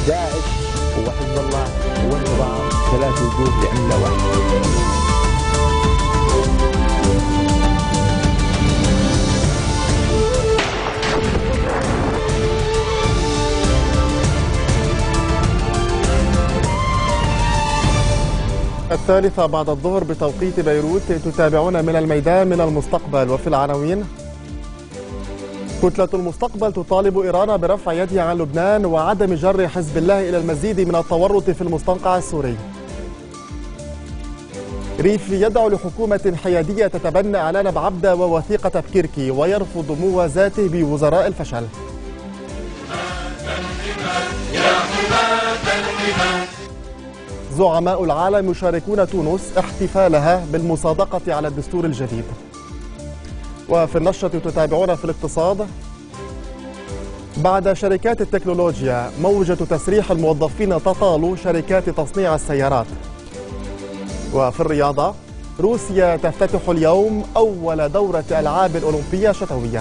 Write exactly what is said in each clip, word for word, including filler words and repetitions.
داعش وحزب الله والنظام ثلاث وجوه لعملة واحدة. الثالثة بعد الظهر بتوقيت بيروت، تتابعون من الميدان من المستقبل. وفي العناوين: كتلة المستقبل تطالب إيران برفع يدها عن لبنان وعدم جر حزب الله إلى المزيد من التورط في المستنقع السوري. ريف يدعو لحكومة حيادية تتبنى إعلان بعبدة ووثيقة بكيركي ويرفض موازاته بوزراء الفشل. زعماء العالم يشاركون تونس احتفالها بالمصادقة على الدستور الجديد. وفي النشرة تتابعون في الاقتصاد: بعد شركات التكنولوجيا موجة تسريح الموظفين تطال شركات تصنيع السيارات. وفي الرياضة: روسيا تفتتح اليوم أول دورة ألعاب أولمبية شتوية.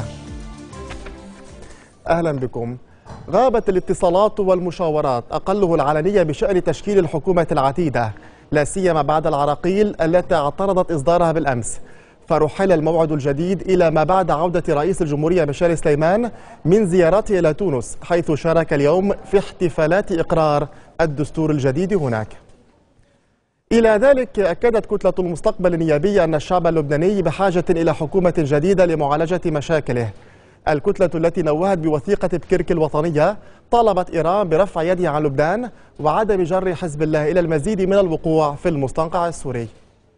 أهلا بكم. غابت الاتصالات والمشاورات أقله العلنية بشأن تشكيل الحكومة العتيدة، لا سيما بعد العراقيل التي اعترضت إصدارها بالأمس، فرحل الموعد الجديد إلى ما بعد عودة رئيس الجمهورية بشار سليمان من زيارته إلى تونس، حيث شارك اليوم في احتفالات إقرار الدستور الجديد هناك. إلى ذلك أكدت كتلة المستقبل النيابية أن الشعب اللبناني بحاجة إلى حكومة جديدة لمعالجة مشاكله. الكتلة التي نوهت بوثيقة بكيركي الوطنية طالبت إيران برفع يدها عن لبنان وعدم جر حزب الله إلى المزيد من الوقوع في المستنقع السوري.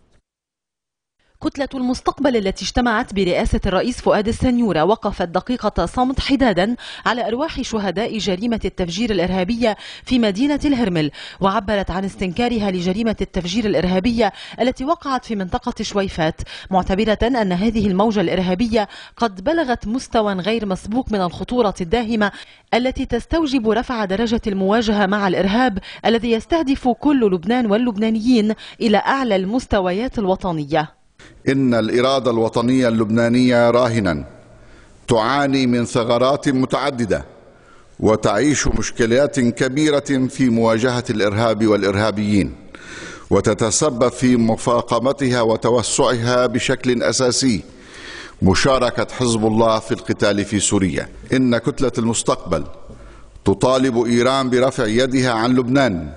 كتلة المستقبل التي اجتمعت برئاسة الرئيس فؤاد السنيورة وقفت دقيقة صمت حدادا على أرواح شهداء جريمة التفجير الإرهابية في مدينة الهرمل، وعبرت عن استنكارها لجريمة التفجير الإرهابية التي وقعت في منطقة شويفات، معتبرة أن هذه الموجة الإرهابية قد بلغت مستوى غير مسبوق من الخطورة الداهمة التي تستوجب رفع درجة المواجهة مع الإرهاب الذي يستهدف كل لبنان واللبنانيين إلى أعلى المستويات الوطنية. إن الإرادة الوطنية اللبنانية راهنا تعاني من ثغرات متعددة وتعيش مشكلات كبيرة في مواجهة الإرهاب والإرهابيين، وتتسبب في مفاقمتها وتوسعها بشكل أساسي مشاركة حزب الله في القتال في سوريا. إن كتلة المستقبل تطالب إيران برفع يدها عن لبنان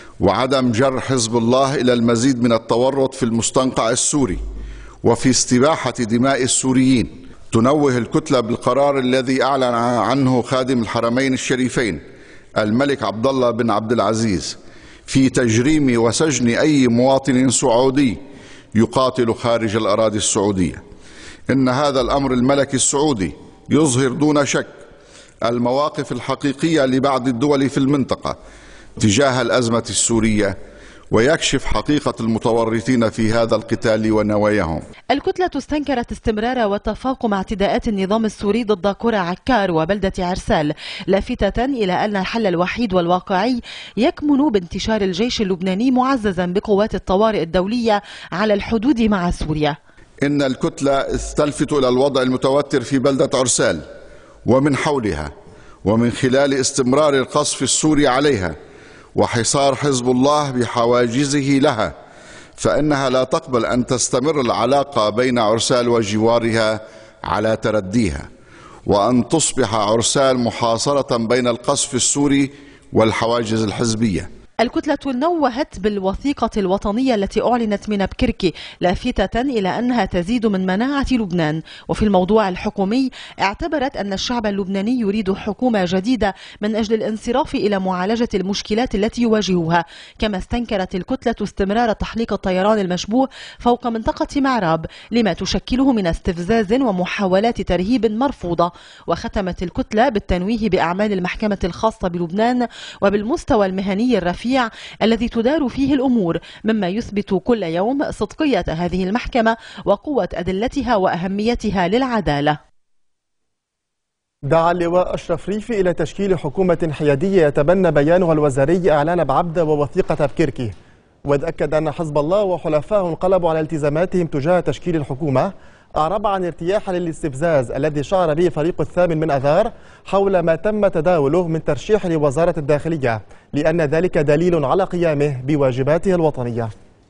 وعدم جر حزب الله إلى المزيد من التورط في المستنقع السوري وفي استباحة دماء السوريين. تنوه الكتلة بالقرار الذي أعلن عنه خادم الحرمين الشريفين الملك عبد الله بن عبد العزيز في تجريم وسجن أي مواطن سعودي يقاتل خارج الأراضي السعودية. إن هذا الأمر الملكي السعودي يظهر دون شك المواقف الحقيقية لبعض الدول في المنطقة تجاه الأزمة السورية، ويكشف حقيقة المتورطين في هذا القتال ونواياهم. الكتلة استنكرت استمرار وتفاقم اعتداءات النظام السوري ضد قرى عكار وبلدة عرسال، لافتة إلى أن الحل الوحيد والواقعي يكمن بانتشار الجيش اللبناني معززا بقوات الطوارئ الدولية على الحدود مع سوريا. إن الكتلة استلفت إلى الوضع المتوتر في بلدة عرسال ومن حولها، ومن خلال استمرار القصف السوري عليها وحصار حزب الله بحواجزه لها، فإنها لا تقبل أن تستمر العلاقة بين عرسال وجوارها على ترديها، وأن تصبح عرسال محاصرة بين القصف السوري والحواجز الحزبية. الكتلة نوهت بالوثيقة الوطنية التي أعلنت من بكيركي، لافتة إلى أنها تزيد من مناعة لبنان. وفي الموضوع الحكومي اعتبرت أن الشعب اللبناني يريد حكومة جديدة من أجل الانصراف إلى معالجة المشكلات التي يواجهها. كما استنكرت الكتلة استمرار تحليق الطيران المشبوه فوق منطقة معراب لما تشكله من استفزاز ومحاولات ترهيب مرفوضة. وختمت الكتلة بالتنويه بأعمال المحكمة الخاصة بلبنان وبالمستوى المهني الرفيع الذي تدار فيه الأمور، مما يثبت كل يوم صدقية هذه المحكمة وقوة أدلتها وأهميتها للعدالة. دعا اللواء أشرف ريفي إلى تشكيل حكومة حيادية يتبنى بيانها الوزاري إعلان بعبدة ووثيقة بكيركي، وأكد أن حزب الله وحلفائه انقلبوا على التزاماتهم تجاه تشكيل الحكومة أعرب عن ارتياح للاستفزاز الذي شعر به فريق الثامن من أذار حول ما تم تداوله من ترشيح لوزارة الداخلية، لأن ذلك دليل على قيامه بواجباته الوطنية.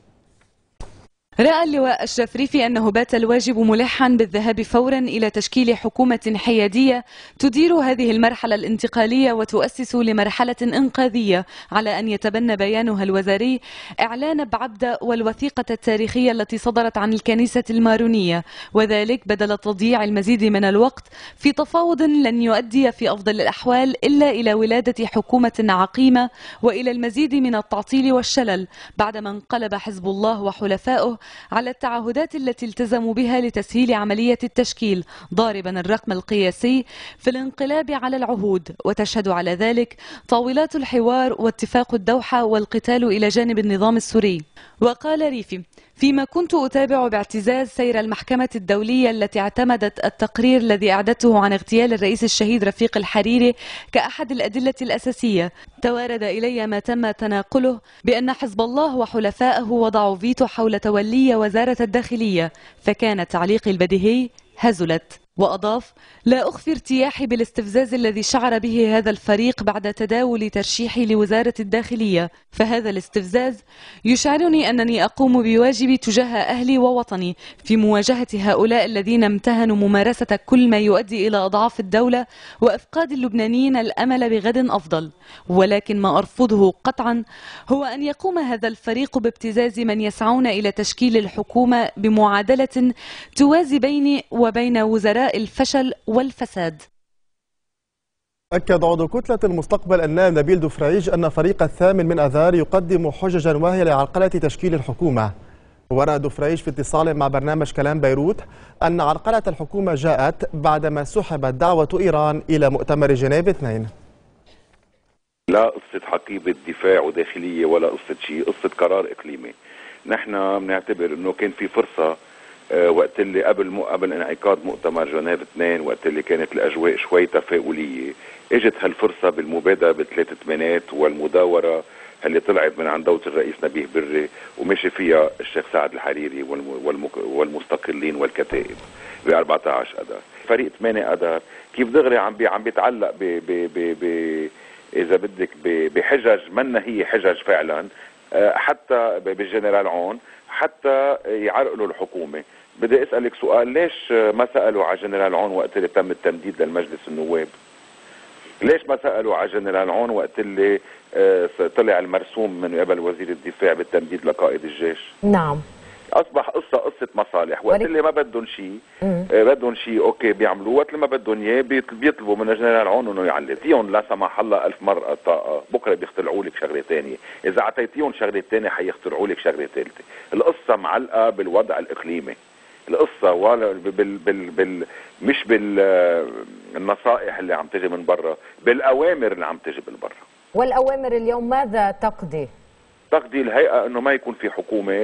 رأى اللواء أشرف ريفي أنه بات الواجب ملحا بالذهاب فورا إلى تشكيل حكومة حيادية تدير هذه المرحلة الانتقالية وتؤسس لمرحلة إنقاذية، على أن يتبنى بيانها الوزاري إعلان بعبدة والوثيقة التاريخية التي صدرت عن الكنيسة المارونية، وذلك بدل تضييع المزيد من الوقت في تفاوض لن يؤدي في أفضل الأحوال إلا إلى ولادة حكومة عقيمة وإلى المزيد من التعطيل والشلل، بعدما انقلب حزب الله وحلفائه على التعهدات التي التزموا بها لتسهيل عملية التشكيل، ضاربا الرقم القياسي في الانقلاب على العهود. وتشهد على ذلك طاولات الحوار واتفاق الدوحة والقتال إلى جانب النظام السوري. وقال ريفي: فيما كنت أتابع باعتزاز سير المحكمة الدولية التي اعتمدت التقرير الذي أعددته عن اغتيال الرئيس الشهيد رفيق الحريري كأحد الأدلة الأساسية، توارد إلي ما تم تناقله بأن حزب الله وحلفائه وضعوا فيتو حول تولي وزارة الداخلية، فكان تعليقي البديهي: هزلت. وأضاف: لا أخفي ارتياحي بالاستفزاز الذي شعر به هذا الفريق بعد تداول ترشيحي لوزارة الداخلية، فهذا الاستفزاز يشعرني أنني أقوم بواجبي تجاه أهلي ووطني في مواجهة هؤلاء الذين امتهنوا ممارسة كل ما يؤدي إلى أضعاف الدولة وإفقاد اللبنانيين الأمل بغد أفضل. ولكن ما أرفضه قطعا هو أن يقوم هذا الفريق بابتزاز من يسعون إلى تشكيل الحكومة بمعادلة توازي بيني وبين وزراء الفشل والفساد. أكد عضو كتلة المستقبل النائب نبيل دفرعيج أن فريق الثامن من أذار يقدم حججا واهية لعرقلة تشكيل الحكومة. ورأى دفرعيج في اتصال مع برنامج كلام بيروت أن عرقلة الحكومة جاءت بعدما سحبت دعوة إيران إلى مؤتمر جنيف اثنين. لا قصة حقيبة دفاع وداخلية ولا قصة شيء، قصة قرار إقليمي. نحن بنعتبر أنه كان في فرصة وقت اللي قبل قبل انعقاد مؤتمر جنيف اثنين، وقت اللي كانت الاجواء شوي تفاؤليه، اجت هالفرصه بالمبادره بثلاث ثمانينات والمداوره اللي طلعت من عند دوله الرئيس نبيه بري ومشي فيها الشيخ سعد الحريري والمستقلين والكتائب ب أربعة عشر اذار. فريق ثمانية اذار كيف دغري عم بي عم بيتعلق ب ب ب ب اذا بدك بحجج منا هي حجج فعلا، حتى بالجنرال عون حتى يعرقلوا الحكومه. بدي اسالك سؤال: ليش ما سالوا على جنرال عون وقت اللي تم التمديد للمجلس النواب؟ ليش ما سالوا على جنرال عون وقت اللي طلع المرسوم من قبل وزير الدفاع بالتمديد لقائد الجيش؟ نعم. اصبح قصه قصه مصالح، وقت اللي ما بدهم شيء بدهم شيء اوكي بيعملوه، وقت اللي ما بدهم اياه بيطلبوا من الجنرال عون انه يعلي فيهم. لا سمح الله ألف مرة طاقه، بكره بيخترعوا لك شغله ثانيه، اذا اعطيتيهم شغله ثانيه حيخترعوا لك شغله ثالثه. القصه معلقه بالوضع الاقليمي، القصه ولا بال بال بال مش بالنصائح اللي عم تجي من برا، بالاوامر اللي عم تجي من برا. والاوامر اليوم ماذا تقضي؟ تقضي الهيئه انه ما يكون في حكومه.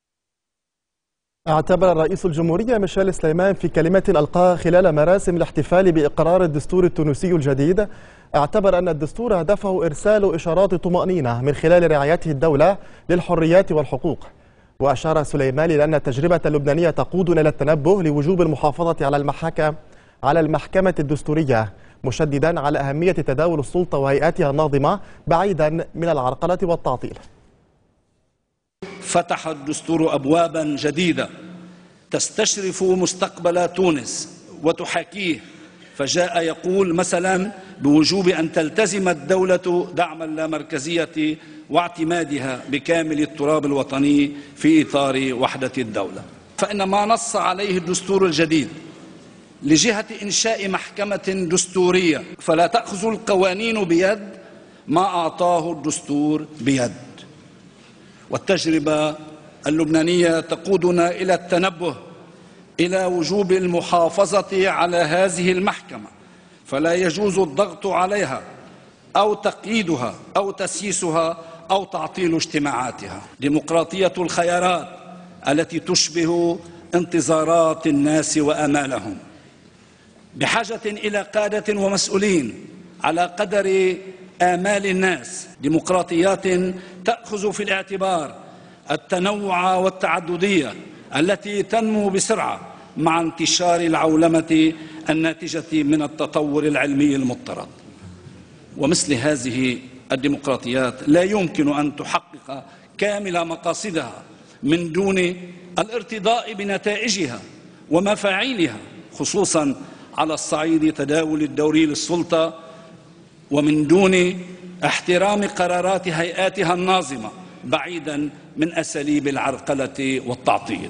اعتبر رئيس الجمهورية ميشيل سليمان في كلمة ألقاها خلال مراسم الاحتفال بإقرار الدستور التونسي الجديد، اعتبر أن الدستور هدفه إرسال إشارات طمأنينة من خلال رعايته الدولة للحريات والحقوق. وأشار سليمان إلى أن التجربة اللبنانية تقودنا إلى التنبه لوجوب المحافظة على المحاكم على المحكمة الدستورية، مشددا على أهمية تداول السلطة وهيئاتها الناظمة بعيدا من العرقلة والتعطيل. فتح الدستور أبوابا جديدة تستشرف مستقبل تونس وتحاكيه، فجاء يقول مثلا بوجوب أن تلتزم الدولة دعم اللامركزية واعتمادها بكامل التراب الوطني في إطار وحدة الدولة. فإن ما نص عليه الدستور الجديد لجهة إنشاء محكمة دستورية فلا تأخذ القوانين بيد ما أعطاه الدستور بيد. والتجربة اللبنانية تقودنا إلى التنبه إلى وجوب المحافظة على هذه المحكمة، فلا يجوز الضغط عليها أو تقييدها أو تسييسها أو تعطيل اجتماعاتها. ديمقراطية الخيارات التي تشبه انتظارات الناس وآمالهم، بحاجة إلى قادة ومسؤولين على قدر آمال الناس. ديمقراطيات تأخذ في الاعتبار التنوع والتعددية التي تنمو بسرعة مع انتشار العولمة الناتجة من التطور العلمي المضطرد. ومثل هذه الديمقراطيات لا يمكن أن تحقق كامل مقاصدها من دون الارتضاء بنتائجها ومفاعيلها، خصوصا على الصعيد تداول الدوري للسلطة، ومن دون احترام قرارات هيئاتها الناظمة، بعيدا من أساليب العرقلة والتعطيل.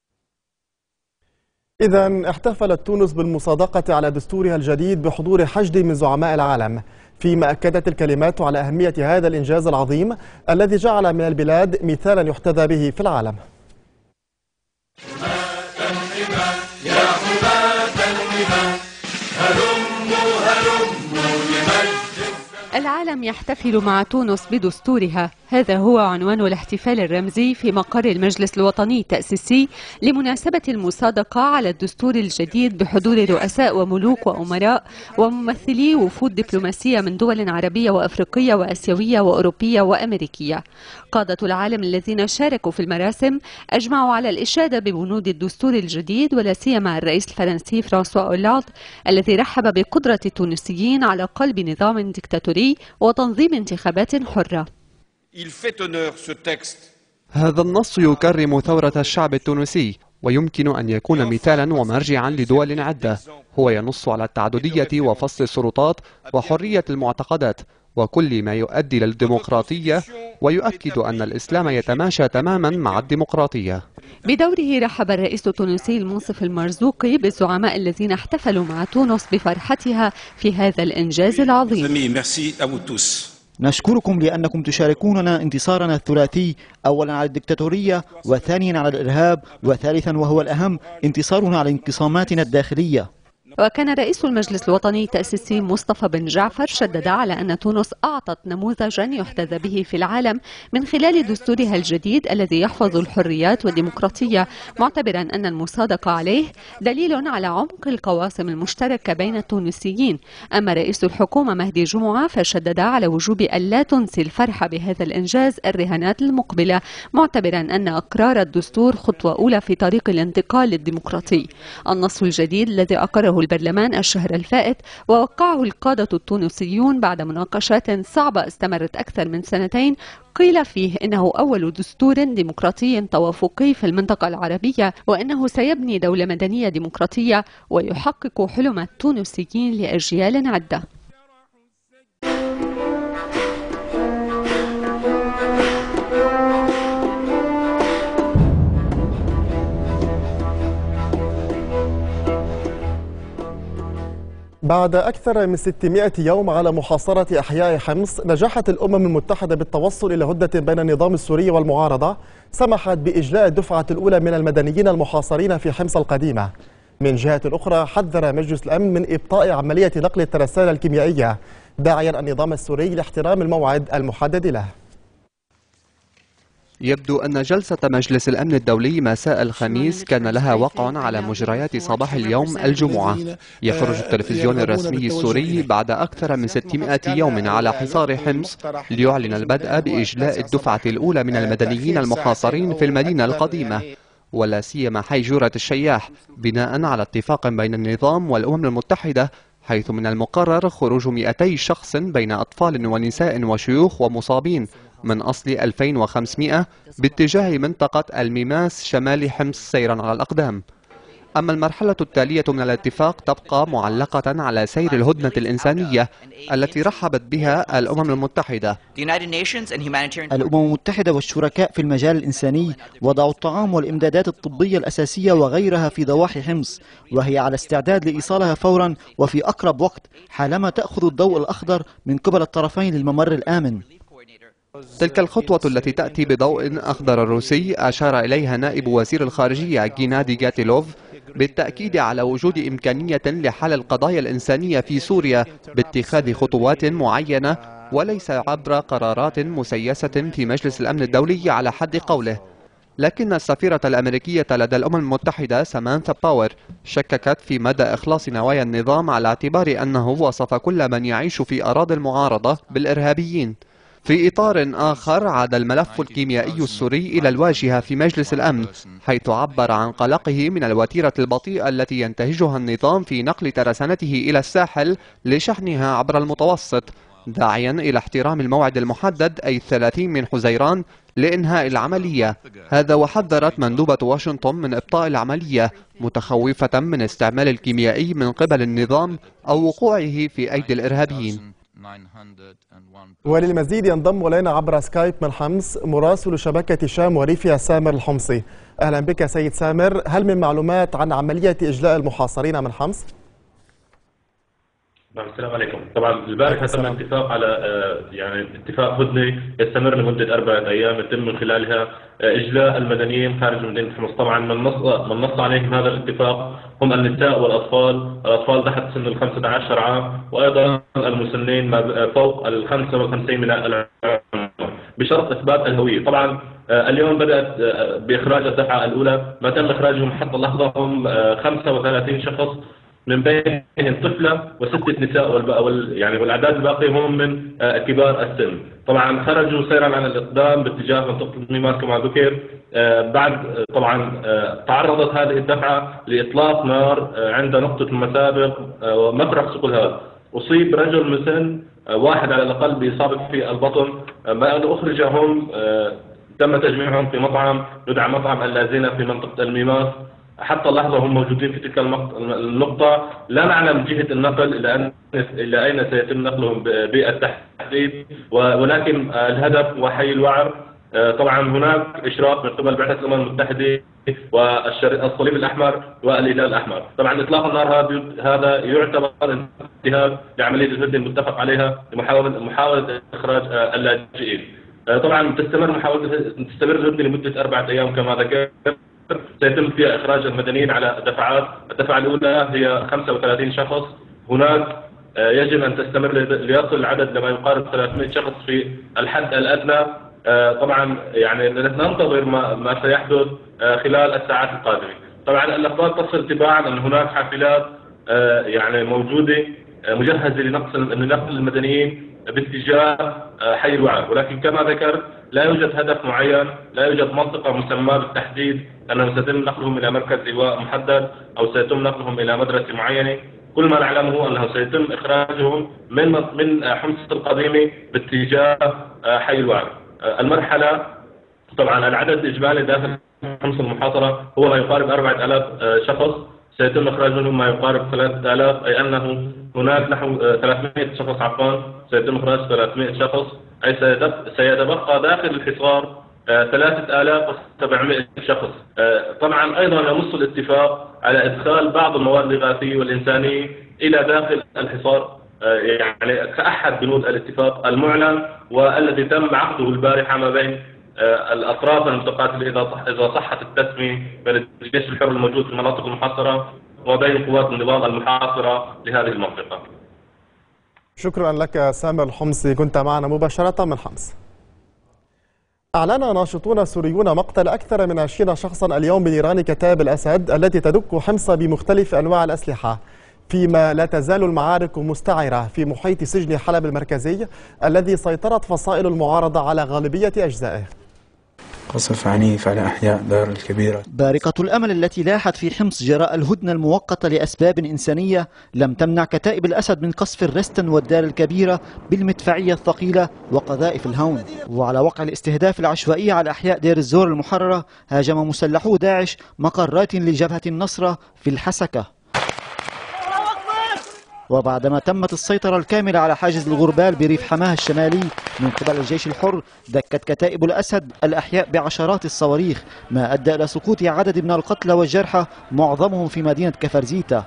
إذن احتفلت تونس بالمصادقة على دستورها الجديد بحضور حشد من زعماء العالم، فيما أكدت الكلمات على أهمية هذا الإنجاز العظيم الذي جعل من البلاد مثالا يحتذى به في العالم. العالم يحتفل مع تونس بدستورها، هذا هو عنوان الاحتفال الرمزي في مقر المجلس الوطني التأسيسي لمناسبة المصادقة على الدستور الجديد بحضور رؤساء وملوك وأمراء وممثلي وفود دبلوماسية من دول عربية وأفريقية وآسيوية وأوروبية وأمريكية. قادة العالم الذين شاركوا في المراسم أجمعوا على الإشادة ببنود الدستور الجديد، ولا سيما الرئيس الفرنسي فرانسوا أولاند الذي رحب بقدرة التونسيين على قلب نظام ديكتاتوري وتنظيم انتخابات حرة. هذا النص يكرم ثورة الشعب التونسي ويمكن أن يكون مثالا ومرجعا لدول عدة. هو ينص على التعددية وفصل السلطات وحرية المعتقدات وكل ما يؤدي للديمقراطية، ويؤكد أن الإسلام يتماشى تماما مع الديمقراطية. بدوره رحب الرئيس التونسي المنصف المرزوقي بالزعماء الذين احتفلوا مع تونس بفرحتها في هذا الإنجاز العظيم. نشكركم لأنكم تشاركوننا انتصارنا الثلاثي، أولا على الدكتاتورية، وثانيا على الإرهاب، وثالثا وهو الأهم انتصارنا على انقساماتنا الداخلية. وكان رئيس المجلس الوطني التأسيسي مصطفى بن جعفر شدد على أن تونس أعطت نموذجا يحتذى به في العالم من خلال دستورها الجديد الذي يحفظ الحريات والديمقراطية، معتبرا أن المصادقة عليه دليل على عمق القواسم المشتركة بين التونسيين. أما رئيس الحكومة مهدي جمعة فشدد على وجوب ألا تنسي الفرح بهذا الإنجاز الرهانات المقبلة، معتبرا أن إقرار الدستور خطوة أولى في طريق الانتقال للديمقراطي. النص الجديد الذي أقره البرلمان الشهر الفائت ووقعه القادة التونسيون بعد مناقشات صعبة استمرت أكثر من سنتين، قيل فيه إنه أول دستور ديمقراطي توافقي في المنطقة العربية، وإنه سيبني دولة مدنية ديمقراطية ويحقق حلم التونسيين لأجيال عدة. بعد أكثر من ستمائة يوم على محاصرة أحياء حمص، نجحت الأمم المتحدة بالتوصل إلى هدنة بين النظام السوري والمعارضة سمحت بإجلاء الدفعة الأولى من المدنيين المحاصرين في حمص القديمة. من جهة أخرى حذر مجلس الأمن من إبطاء عملية نقل الترسانة الكيميائية، داعيا النظام السوري لاحترام الموعد المحدد له. يبدو أن جلسة مجلس الأمن الدولي مساء الخميس كان لها وقع على مجريات صباح اليوم الجمعة. يخرج التلفزيون الرسمي السوري بعد أكثر من ستمائة يوم على حصار حمص ليعلن البدء بإجلاء الدفعة الأولى من المدنيين المحاصرين في المدينة القديمة، ولا سيما حي جورة الشياح، بناء على اتفاق بين النظام والأمم المتحدة، حيث من المقرر خروج مئتي شخص بين أطفال ونساء وشيوخ ومصابين من أصل ألفين وخمسمائة باتجاه منطقة الميماس شمال حمص سيرا على الأقدام. أما المرحلة التالية من الاتفاق تبقى معلقة على سير الهدنة الإنسانية التي رحبت بها الأمم المتحدة. الأمم المتحدة والشركاء في المجال الإنساني وضعوا الطعام والإمدادات الطبية الأساسية وغيرها في ضواحي حمص، وهي على استعداد لإيصالها فورا وفي أقرب وقت حالما تأخذ الضوء الأخضر من قبل الطرفين للممر الآمن. تلك الخطوة التي تأتي بضوء أخضر روسي أشار إليها نائب وزير الخارجية جينادي غاتيلوف بالتأكيد على وجود إمكانية لحل القضايا الإنسانية في سوريا باتخاذ خطوات معينة وليس عبر قرارات مسيسة في مجلس الأمن الدولي على حد قوله. لكن السفيرة الأمريكية لدى الأمم المتحدة سامانثا باور شككت في مدى إخلاص نوايا النظام على اعتبار أنه وصف كل من يعيش في أراضي المعارضة بالإرهابيين. في إطار آخر عاد الملف الكيميائي السوري إلى الواجهة في مجلس الأمن، حيث عبر عن قلقه من الوتيرة البطيئة التي ينتهجها النظام في نقل ترسانته إلى الساحل لشحنها عبر المتوسط، داعيا إلى احترام الموعد المحدد أي الثلاثين من حزيران لإنهاء العملية. هذا وحذرت مندوبة واشنطن من إبطاء العملية، متخوفة من استعمال الكيميائي من قبل النظام أو وقوعه في أيدي الإرهابيين. وللمزيد ينضم إلينا عبر سكايب من حمص مراسل شبكة شام وريفها سامر الحمصي. أهلا بك سيد سامر، هل من معلومات عن عملية إجلاء المحاصرين من حمص؟ نعم، السلام عليكم. طبعا البارحة تم الاتفاق على يعني اتفاق هدنة يستمر لمدة أربعة أيام يتم من خلالها إجلاء المدنيين خارج مدينة حمص. طبعا من نص من نص عليهم هذا الاتفاق هم النساء والأطفال، الأطفال تحت سن ال خمسة عشر عام، وأيضا المسنين فوق ال خمسة وخمسين من العمر بشرط إثبات الهوية. طبعا اليوم بدأت بإخراج الدفعة الأولى، ما تم إخراجهم حتى اللحظة هم خمسة وثلاثين شخص، من بينهم طفلة وستة نساء وال يعني والأعداد الباقية هم من كبار السن. طبعا خرجوا سيرا عن الإقدام باتجاه منطقة الميمات كما ذكر. بعد طبعا تعرضت هذه الدفعة لإطلاق نار عند نقطة المسابق ومفرق سقلها. أصيب رجل مسن واحد على الأقل بإصابة في البطن، ما أن أخرجهم تم تجميعهم في مطعم يدعى مطعم اللازينة في منطقة الميمات. حتى اللحظة هم موجودين في تلك النقطة، لا نعلم جهة النقل إلى أن إلى أين سيتم نقلهم بالتحديد، ولكن الهدف هو حي الوعر. طبعا هناك إشراف من قبل بعثة الأمم المتحدة والصليب الأحمر والهلال الأحمر. طبعا إطلاق النار هذا يعتبر انتهاك لعملية الهدنة المتفق عليها لمحاولة محاولة إخراج اللاجئين. طبعا تستمر محاولة تستمر الهدنة لمدة أربعة أيام كما ذكرت. سيتم فيها إخراج المدنيين على دفعات. الدفعة الأولى هي خمسة وثلاثين شخص، هناك يجب أن تستمر ليصل العدد لما يقارب ثلاثمئة شخص في الحد الأدنى. طبعا يعني ننتظر ما, ما سيحدث خلال الساعات القادمة. طبعا الأخبار تصل تباعا أن هناك حافلات يعني موجودة مجهزة لنقل لنقل المدنيين باتجاه حي الوعر، ولكن كما ذكرت لا يوجد هدف معين، لا يوجد منطقة مسماة بالتحديد أنه سيتم نقلهم إلى مركز إيواء محدد أو سيتم نقلهم إلى مدرسة معينة. كل ما نعلمه أنه سيتم إخراجهم من من حمص القديمة باتجاه حي الوعر. المرحلة طبعا العدد الإجمالي داخل حمص المحاصرة هو ما يقارب أربعة آلاف شخص، سيتم إخراج منهم ما يقارب ثلاثة آلاف، أي أنه هناك نحو ثلاثمئة شخص عفوا سيتم إخراج ثلاثمئة شخص، أي سيتبقى داخل الحصار ثلاثة آلاف وسبعمئة شخص. طبعا أيضا ينص الاتفاق على إدخال بعض المواد الإغاثية والإنسانية إلى داخل الحصار، يعني كأحد بنود الاتفاق المعلن والذي تم عقده البارحة ما بين الأطراف المتقاتلة إذا إذا صحت التسمية بين الجيش الحر الموجود في المناطق المحاصرة وبين قوات النظام المحاصرة لهذه المنطقة. شكرا لك سامر الحمصي، كنت معنا مباشرة من حمص. أعلن ناشطون سوريون مقتل أكثر من عشرين شخصا اليوم بنيران كتائب الأسد التي تدك حمص بمختلف أنواع الأسلحة، فيما لا تزال المعارك مستعرة في محيط سجن حلب المركزي الذي سيطرت فصائل المعارضة على غالبية أجزائه. قصف عنيف على أحياء دار الكبيرة. بارقة الأمل التي لاحت في حمص جراء الهدنة المؤقتة لأسباب إنسانية لم تمنع كتائب الأسد من قصف الرستن والدار الكبيرة بالمدفعية الثقيلة وقذائف الهون. وعلى وقع الاستهداف العشوائي على أحياء دير الزور المحررة، هاجم مسلحو داعش مقرات لجبهة النصرة في الحسكة. وبعدما تمت السيطرة الكاملة على حاجز الغربال بريف حماه الشمالي من قبل الجيش الحر، دكت كتائب الأسد الأحياء بعشرات الصواريخ، ما أدى إلى سقوط عدد من القتلى والجرحى معظمهم في مدينة كفرزيتا.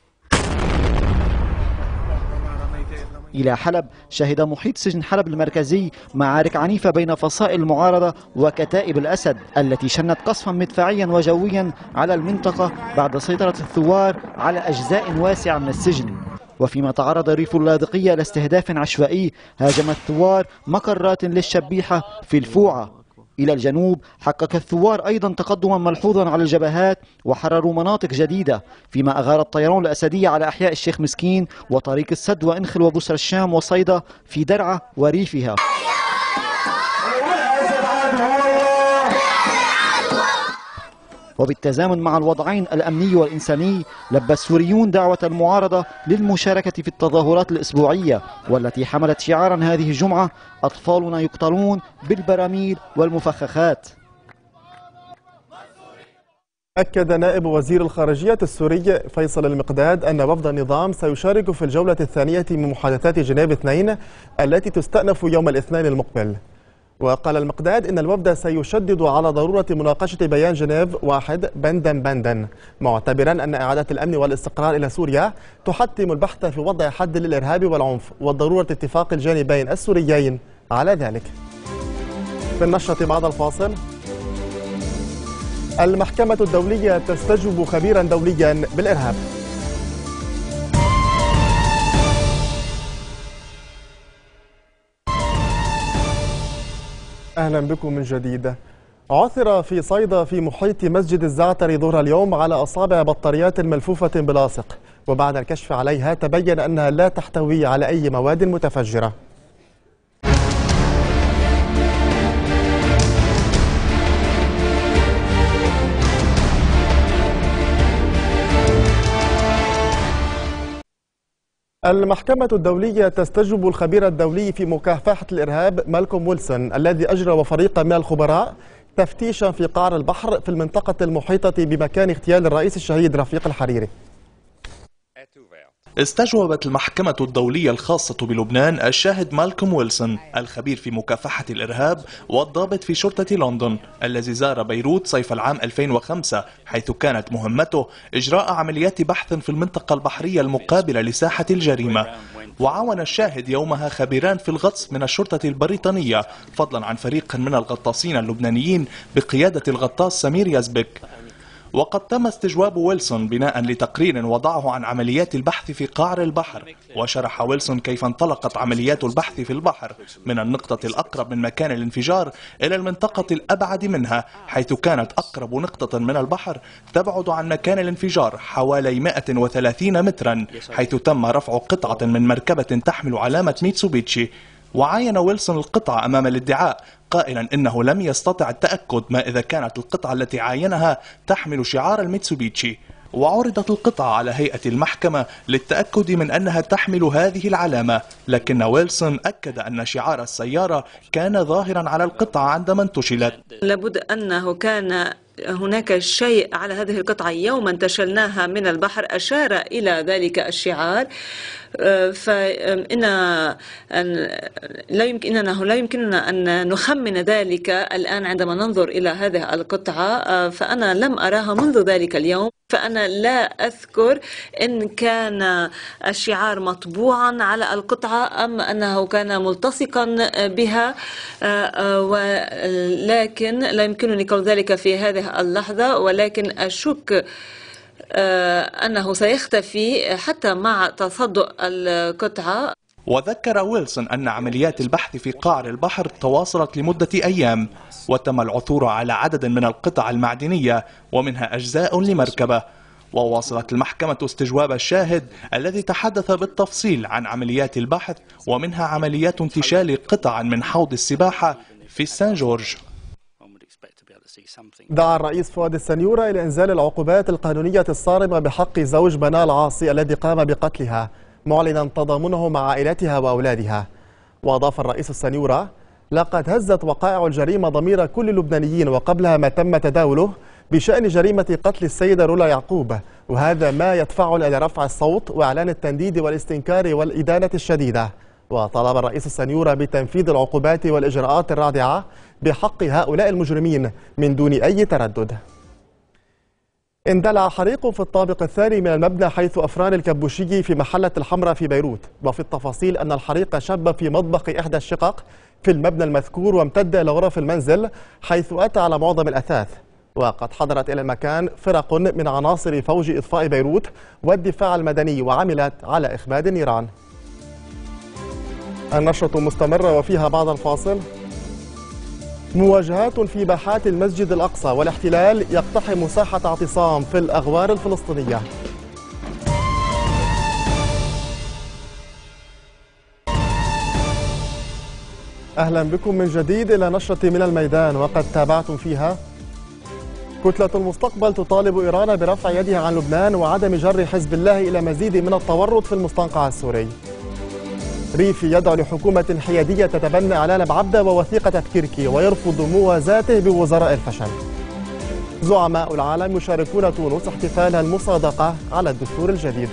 إلى حلب، شهد محيط سجن حلب المركزي معارك عنيفة بين فصائل المعارضة وكتائب الأسد التي شنت قصفا مدفعيا وجويا على المنطقة بعد سيطرة الثوار على أجزاء واسعة من السجن. وفيما تعرض ريف اللاذقية لاستهداف عشوائي، هاجم الثوار مقرات للشبيحة في الفوعة. إلى الجنوب، حقق الثوار أيضا تقدما ملحوظا على الجبهات وحرروا مناطق جديدة، فيما أغار الطيران الأسدية على أحياء الشيخ مسكين وطريق السد وإنخل وبسر الشام وصيدا في درعا وريفها. أحد هو الله. وبالتزامن مع الوضعين الأمني والإنساني لبى السوريون دعوة المعارضة للمشاركة في التظاهرات الأسبوعية والتي حملت شعارا هذه الجمعة: أطفالنا يقتلون بالبراميل والمفخخات. أكد نائب وزير الخارجية السوري فيصل المقداد أن وفد النظام سيشارك في الجولة الثانية من محادثات جنيف اثنين التي تستأنف يوم الاثنين المقبل. وقال المقداد إن الوفد سيشدد على ضرورة مناقشة بيان جنيف واحد بندا بندا، معتبرا أن إعادة الأمن والاستقرار إلى سوريا تحتم البحث في وضع حد للإرهاب والعنف وضرورة اتفاق الجانبين السوريين على ذلك. في النشرة بعد الفاصل: المحكمة الدولية تستجوب خبيرا دوليا بالإرهاب. أهلا بكم من جديد. عثر في صيدا في محيط مسجد الزعتر ظهر اليوم على أصابع بطاريات ملفوفة بلاصق، وبعد الكشف عليها تبين أنها لا تحتوي على أي مواد متفجرة. المحكمة الدولية تستجوب الخبير الدولي في مكافحة الإرهاب مالكوم ويلسون الذي أجرى وفريق من الخبراء تفتيشا في قعر البحر في المنطقة المحيطة بمكان اغتيال الرئيس الشهيد رفيق الحريري. استجوبت المحكمة الدولية الخاصة بلبنان الشاهد مالكوم ويلسون الخبير في مكافحة الإرهاب والضابط في شرطة لندن الذي زار بيروت صيف العام ألفين وخمسة، حيث كانت مهمته إجراء عمليات بحث في المنطقة البحرية المقابلة لساحة الجريمة. وعاون الشاهد يومها خبيران في الغطس من الشرطة البريطانية فضلا عن فريق من الغطاسين اللبنانيين بقيادة الغطاس سمير يزبك. وقد تم استجواب ويلسون بناء لتقرير وضعه عن عمليات البحث في قعر البحر. وشرح ويلسون كيف انطلقت عمليات البحث في البحر من النقطة الأقرب من مكان الانفجار إلى المنطقة الأبعد منها، حيث كانت أقرب نقطة من البحر تبعد عن مكان الانفجار حوالي مئة وثلاثين مترا، حيث تم رفع قطعة من مركبة تحمل علامة ميتسوبيتشي. وعاين ويلسون القطعة أمام الادعاء قائلا إنه لم يستطع التأكد ما إذا كانت القطعة التي عاينها تحمل شعار الميتسوبيتشي. وعرضت القطعة على هيئة المحكمة للتأكد من أنها تحمل هذه العلامة، لكن ويلسون أكد أن شعار السيارة كان ظاهرا على القطعة عندما انتشلت. لابد أنه كان هناك شيء على هذه القطعة يوما انتشلناها من البحر أشار إلى ذلك الشعار، فإن لا يمكن إنه لا يمكننا أن نخمن ذلك الآن عندما ننظر إلى هذه القطعة، فأنا لم أراها منذ ذلك اليوم، فأنا لا أذكر إن كان الشعار مطبوعا على القطعة أم أنه كان ملتصقا بها، ولكن لا يمكنني قول ذلك في هذه اللحظة، ولكن أشك أنه سيختفي حتى مع تصدؤ القطعة. وذكر ويلسون أن عمليات البحث في قعر البحر تواصلت لمدة أيام، وتم العثور على عدد من القطع المعدنية ومنها أجزاء لمركبة. وواصلت المحكمة استجواب الشاهد الذي تحدث بالتفصيل عن عمليات البحث ومنها عمليات انتشال قطع من حوض السباحة في سان جورج. دعا الرئيس فؤاد السنيورة إلى إنزال العقوبات القانونية الصارمة بحق زوج منال عاصي الذي قام بقتلها، معلنا تضامنه مع عائلتها وأولادها. وأضاف الرئيس السنيورة: لقد هزت وقائع الجريمة ضمير كل اللبنانيين، وقبلها ما تم تداوله بشأن جريمة قتل السيدة رولا يعقوب، وهذا ما يدفعنا إلى رفع الصوت وإعلان التنديد والاستنكار والإدانة الشديدة. وطلب الرئيس السنيورة بتنفيذ العقوبات والإجراءات الرادعة بحق هؤلاء المجرمين من دون أي تردد. اندلع حريق في الطابق الثاني من المبنى حيث أفران الكبوشي في محلة الحمراء في بيروت. وفي التفاصيل أن الحريق شب في مطبخ إحدى الشقق في المبنى المذكور وامتد إلى غرف المنزل حيث أتى على معظم الأثاث. وقد حضرت إلى المكان فرق من عناصر فوج إطفاء بيروت والدفاع المدني وعملت على إخماد النيران. النشرة مستمرة وفيها بعد الفاصل: مواجهات في باحات المسجد الأقصى والاحتلال يقتحم ساحة اعتصام في الأغوار الفلسطينية. أهلا بكم من جديد إلى نشرة من الميدان، وقد تابعتم فيها: كتلة المستقبل تطالب إيران برفع يدها عن لبنان وعدم جر حزب الله إلى مزيد من التورط في المستنقع السوري. ريفي يدعو لحكومة حيادية تتبنى إعلان بعبدة ووثيقة كيركي ويرفض موازاته بوزراء الفشل. زعماء العالم يشاركون تونس احتفالها المصادقة على الدستور الجديد.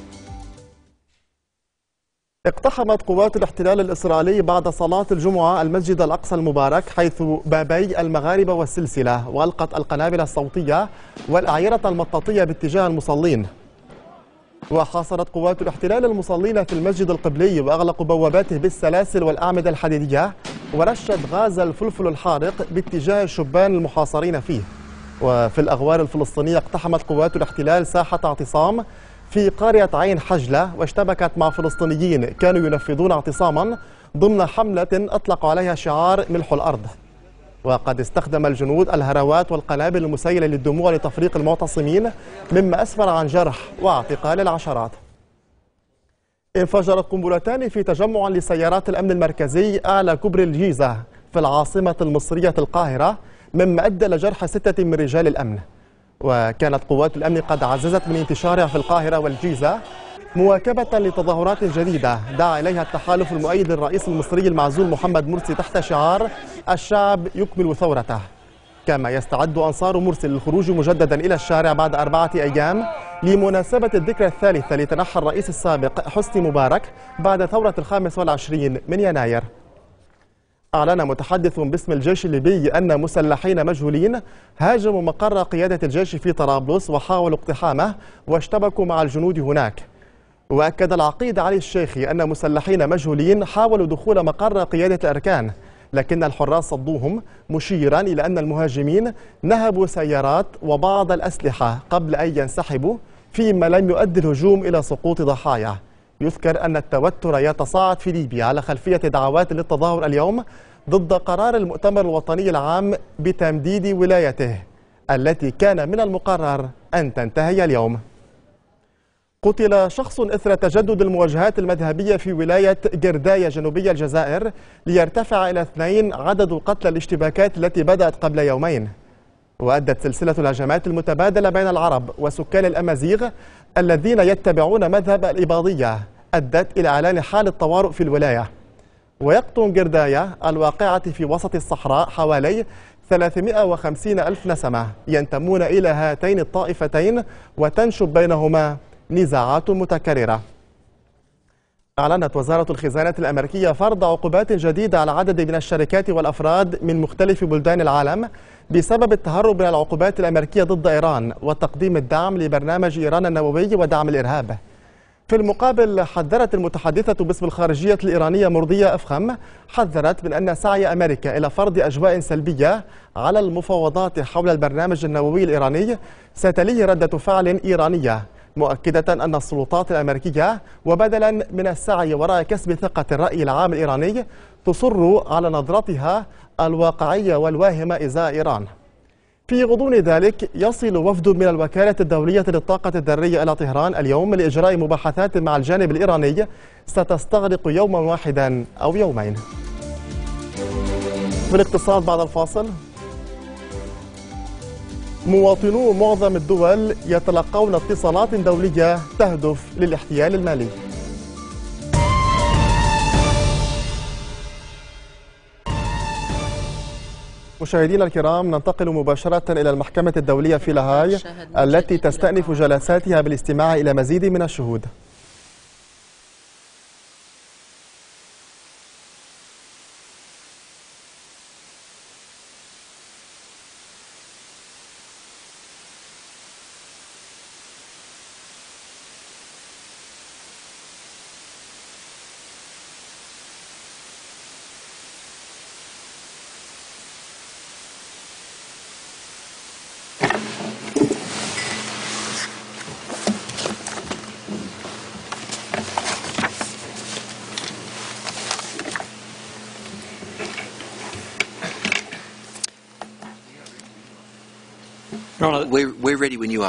اقتحمت قوات الاحتلال الإسرائيلي بعد صلاة الجمعة المسجد الأقصى المبارك حيث بابي المغاربة والسلسلة، وألقت القنابل الصوتية والأعيرة المطاطية باتجاه المصلين. وحاصرت قوات الاحتلال المصلين في المسجد القبلي وأغلقوا بواباته بالسلاسل والأعمدة الحديدية، ورشت غاز الفلفل الحارق باتجاه الشبان المحاصرين فيه. وفي الأغوار الفلسطينية اقتحمت قوات الاحتلال ساحة اعتصام في قرية عين حجلة واشتبكت مع فلسطينيين كانوا ينفذون اعتصاما ضمن حملة أطلقوا عليها شعار ملح الأرض. وقد استخدم الجنود الهروات والقنابل المسيلة للدموع لتفريق المعتصمين، مما أسفر عن جرح واعتقال العشرات. انفجرت قنبلتان في تجمع لسيارات الأمن المركزي أعلى كبر الجيزة في العاصمة المصرية القاهرة، مما أدى لجرح ستة من رجال الأمن. وكانت قوات الأمن قد عززت من انتشارها في القاهرة والجيزة مواكبة لتظاهرات جديدة دعا إليها التحالف المؤيد للرئيس المصري المعزول محمد مرسي تحت شعار الشعب يكمل ثورته. كما يستعد أنصار مرسي للخروج مجددا إلى الشارع بعد أربعة أيام لمناسبة الذكرى الثالثة لتنحي الرئيس السابق حسني مبارك بعد ثورة الخامس والعشرين من يناير. أعلن متحدث باسم الجيش الليبي أن مسلحين مجهولين هاجموا مقر قيادة الجيش في طرابلس وحاولوا اقتحامه واشتبكوا مع الجنود هناك. وأكد العقيد علي الشيخي أن مسلحين مجهولين حاولوا دخول مقر قيادة الأركان، لكن الحراس صدوهم، مشيرا إلى أن المهاجمين نهبوا سيارات وبعض الأسلحة قبل أن ينسحبوا، فيما لم يؤدي الهجوم إلى سقوط ضحايا. يذكر أن التوتر يتصاعد في ليبيا على خلفية دعوات للتظاهر اليوم ضد قرار المؤتمر الوطني العام بتمديد ولايته التي كان من المقرر أن تنتهي اليوم. قتل شخص إثر تجدد المواجهات المذهبية في ولاية قرداية جنوبية الجزائر، ليرتفع إلى اثنين عدد قتلى الاشتباكات التي بدأت قبل يومين. وأدت سلسلة الهجمات المتبادلة بين العرب وسكان الأمازيغ الذين يتبعون مذهب الإباضية أدت إلى إعلان حالة طوارئ في الولاية. ويقطن قرداية الواقعة في وسط الصحراء حوالي ثلاثمائة وخمسين ألف نسمة ينتمون إلى هاتين الطائفتين، وتنشب بينهما نزاعات متكررة. أعلنت وزارة الخزانة الأمريكية فرض عقوبات جديدة على عدد من الشركات والأفراد من مختلف بلدان العالم بسبب التهرب من العقوبات الأمريكية ضد إيران وتقديم الدعم لبرنامج إيران النووي ودعم الإرهاب. في المقابل حذرت المتحدثة باسم الخارجية الإيرانية مرضية أفخم حذرت من أن سعي أمريكا إلى فرض أجواء سلبية على المفاوضات حول البرنامج النووي الإيراني ستليه ردة فعل إيرانية، مؤكدة أن السلطات الأمريكية وبدلا من السعي وراء كسب ثقة الرأي العام الإيراني تصر على نظرتها الواقعية والواهمة إزاء إيران. في غضون ذلك يصل وفد من الوكالة الدولية للطاقة الذرية إلى طهران اليوم لإجراء مباحثات مع الجانب الإيراني ستستغرق يوما واحدا أو يومين. في الاقتصاد بعد الفاصل: مواطنو معظم الدول يتلقون اتصالات دولية تهدف للاحتيال المالي. مشاهدينا الكرام، ننتقل مباشرة إلى المحكمة الدولية في لاهاي التي تستأنف جلساتها بالاستماع إلى مزيد من الشهود.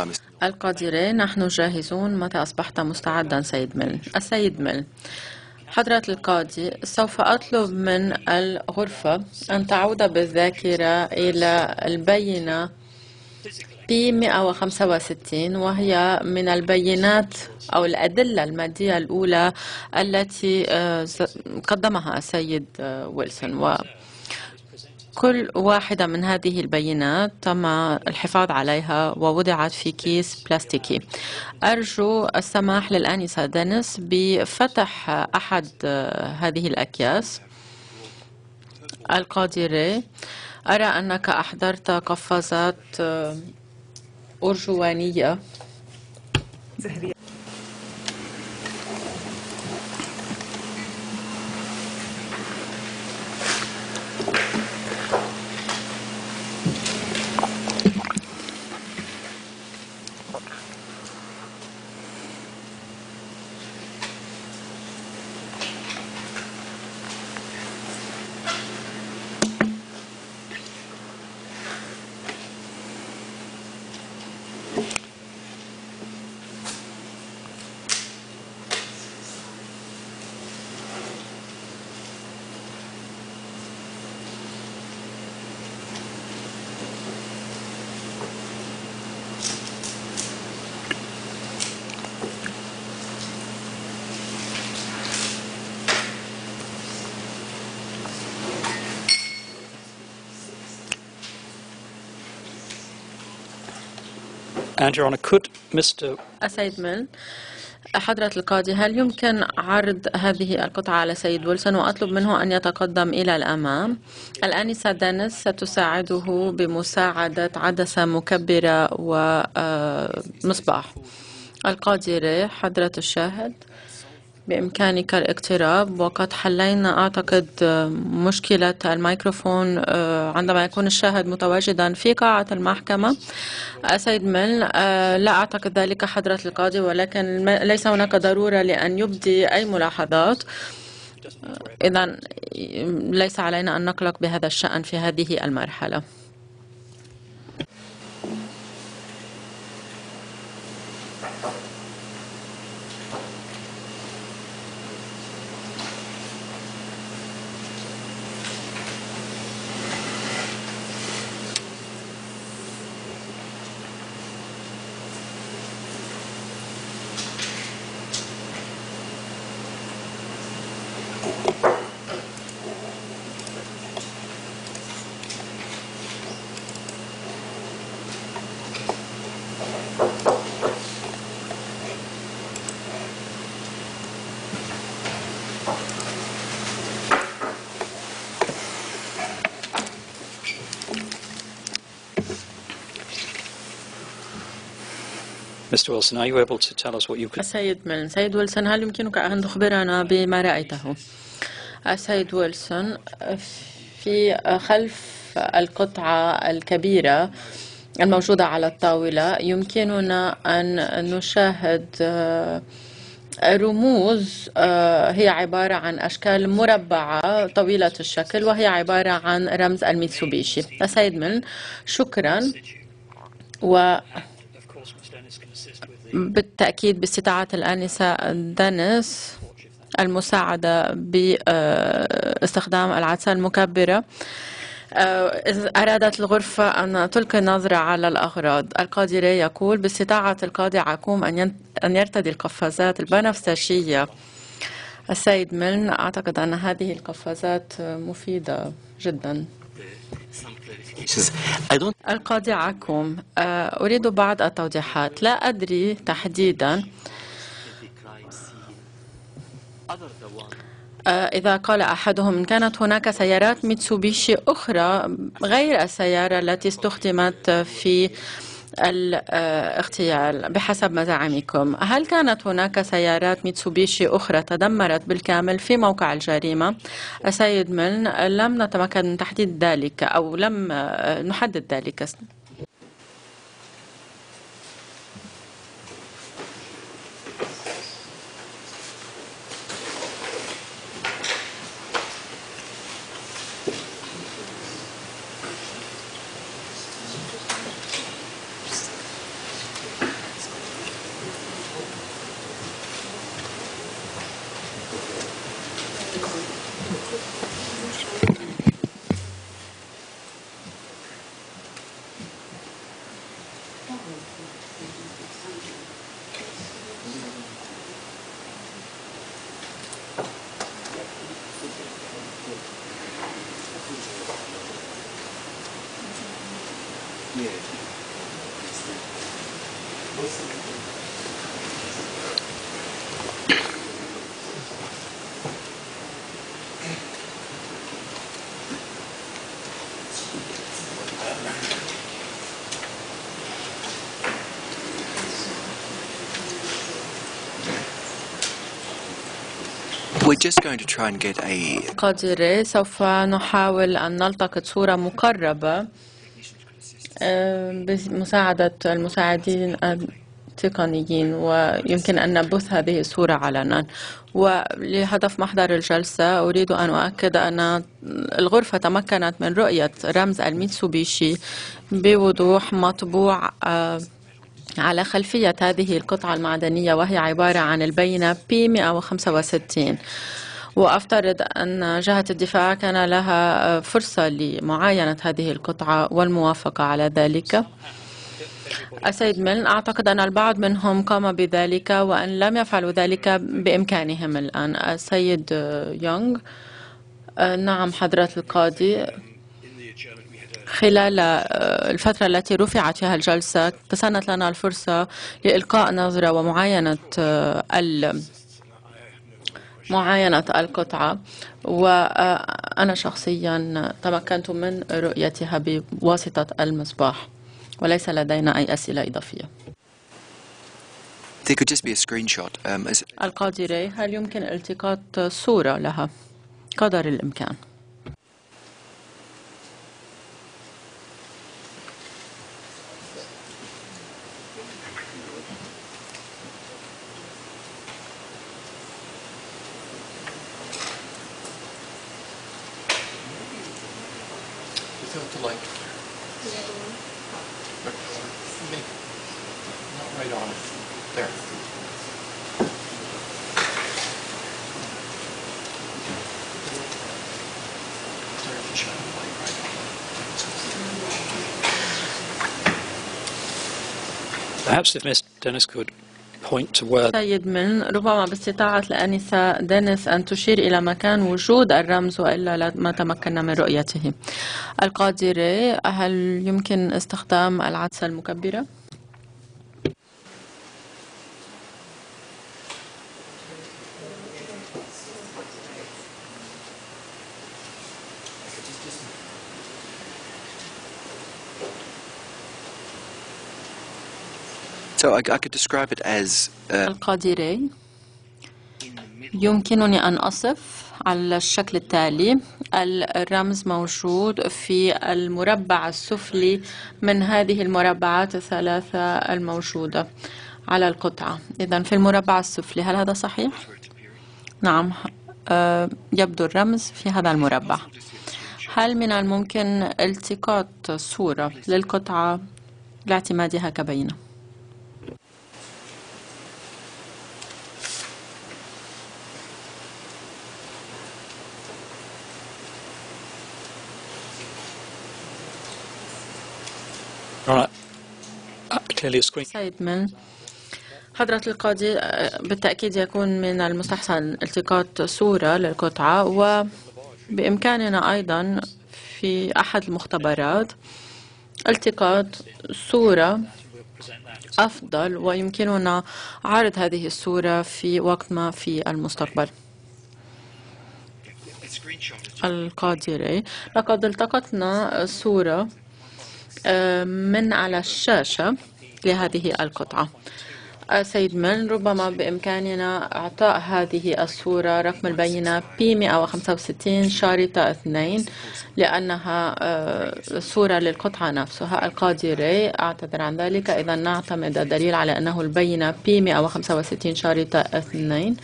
القادرين، نحن جاهزون متى أصبحت مستعدا سيد ميل. السيد ميل، حضرة القاضي، سوف أطلب من الغرفة أن تعود بالذاكرة إلى البينة بي مئة وخمسة وستين، وهي من البينات أو الأدلة المادية الأولى التي قدمها السيد ويلسون، وكل واحدة من هذه البينات تم الحفاظ عليها ووضعت في كيس بلاستيكي. أرجو السماح للآنسة دينيس بفتح أحد هذه الأكياس. القاضي ري، أرى أنك أحضرت قفازات أرجوانية. السيد ميل، حضرة القاضي، هل يمكن عرض هذه القطعة على السيد ويلسون وأطلب منه أن يتقدم إلى الأمام؟ الآنسة دينيس ستساعده بمساعدة عدسة مكبرة ومصباح. القاضي ري، حضرة الشاهد، بإمكانك الاقتراب، وقد حلينا أعتقد مشكلة الميكروفون عندما يكون الشاهد متواجدا في قاعة المحكمة. السيد ميل، لا أعتقد ذلك حضرة القاضي، ولكن ليس هناك ضرورة لأن يبدي أي ملاحظات، إذن ليس علينا أن نقلق بهذا الشأن في هذه المرحلة. السيد ميل، سيد ويلسون، هل يمكنك أن تخبرنا بما رأيته؟ السيد ويلسون، في خلف القطعة الكبيرة الموجودة على الطاولة يمكننا أن نشاهد رموز هي عبارة عن أشكال مربعة طويلة الشكل، وهي عبارة عن رمز الميتسوبيشي. السيد ميل، شكرا، و بالتأكيد باستطاعة الآنسة دينيس المساعدة باستخدام العدسة المكبرة إذا أرادت الغرفة أن تلقي نظرة على الأغراض. القاضي ري يقول باستطاعة القاضي عكوم أن يرتدي القفازات البنفسجية. السيد ميل، أعتقد أن هذه القفازات مفيدة جدا. القاضي عكوم، أريد بعض التوضيحات. لا أدري تحديدا إذا قال أحدهم إن كانت هناك سيارات ميتسوبيشي أخرى غير السيارة التي استخدمت في الاغتيال بحسب مزاعمكم، هل كانت هناك سيارات ميتسوبيشي أخرى تدمرت بالكامل في موقع الجريمة؟ السيد ميل، لم نتمكن من تحديد ذلك أو لم نحدد ذلك. We're just going to try and get a قادرة سوف نحاول أن نلتقط صورة مقربة بمساعدة المساعدين التقنيين، ويمكن أن نبث هذه الصورة علنا. ولهدف محضر الجلسة أريد أن أؤكد أن الغرفة تمكنت من رؤية رمز الميتسوبيشي بوضوح مطبوع على خلفية هذه القطعة المعدنية، وهي عبارة عن البينة بي مئة وخمسة وستين. وأفترض أن جهة الدفاع كان لها فرصة لمعاينة هذه القطعة والموافقة على ذلك. السيد ميلن، أعتقد أن البعض منهم قام بذلك، وأن لم يفعلوا ذلك بإمكانهم الآن. السيد يونغ، نعم حضرة القاضي، خلال الفترة التي رفعت فيها الجلسة تسنت لنا الفرصة لإلقاء نظرة ومعاينة معاينة القطعة، وأنا شخصيا تمكنت من رؤيتها بواسطة المصباح، وليس لدينا أي أسئلة إضافية. There could just be a screenshot. Um, as القاضي راي، هل يمكن التقاط صورة لها قدر الإمكان؟ Perhaps if Miss Dennis could point to where. سيد من ربما باستطاعة الآنسة دينيس أن تشير إلى مكان وجود الرمز، وإلا ما تمكنا من رؤيته. القاضي راي، هل يمكن استخدام العدسة المكبرة؟ So I, I could describe it as. Uh... القاضي راي، يمكنني أن أصف على الشكل التالي: الرمز موجود في المربع السفلي من هذه المربعات الثلاثة الموجودة على القطعة. إذن في المربع السفلي، هل هذا صحيح؟ نعم، أه يبدو الرمز في هذا المربع. هل من الممكن التقاط صورة للقطعة لاعتمادها كبينة؟ سيد من حضرة القاضي، بالتأكيد يكون من المستحسن التقاط صورة للقطعة، وبإمكاننا أيضا في أحد المختبرات التقاط صورة أفضل، ويمكننا عرض هذه الصورة في وقت ما في المستقبل. القاضي راي، لقد التقطنا صورة من على الشاشة لهذه القطعة. سيد من، ربما بإمكاننا إعطاء هذه الصورة رقم البينة بي مئة وخمسة وستين شرطة اثنين، لأنها صورة للقطعة نفسها. القاضي راي، أعتذر عن ذلك، إذا نعتمد الدليل على أنه البينة بي مئة وخمسة وستين شرطة اثنين.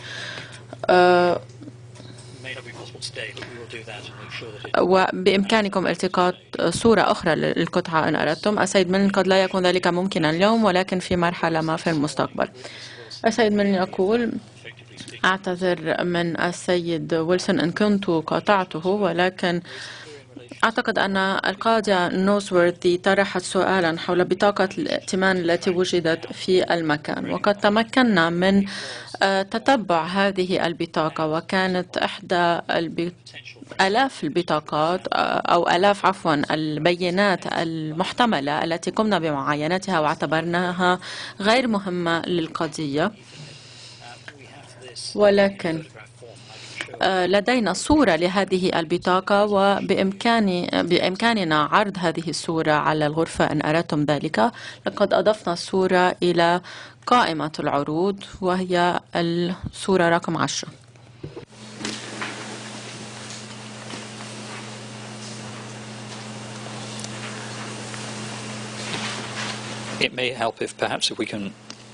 وبإمكانكم التقاط صورة أخرى للقطعة إن أردتم. السيد من، قد لا يكون ذلك ممكنا اليوم، ولكن في مرحلة ما في المستقبل. السيد من يقول: أعتذر من السيد ويلسون إن كنت قاطعته، ولكن أعتقد أن القاضية نوزورثي طرحت سؤالا حول بطاقة الائتمان التي وجدت في المكان، وقد تمكنا من تتبع هذه البطاقة، وكانت إحدى آلاف البطاقات أو آلاف عفوا البيانات المحتملة التي قمنا بمعاينتها واعتبرناها غير مهمة للقضية، ولكن لدينا صورة لهذه البطاقة وبإمكان بإمكاننا عرض هذه الصورة على الغرفة إن أردتم ذلك. لقد أضفنا الصورة إلى قائمة العروض وهي الصورة رقم عشرة. It may help if perhaps if we can.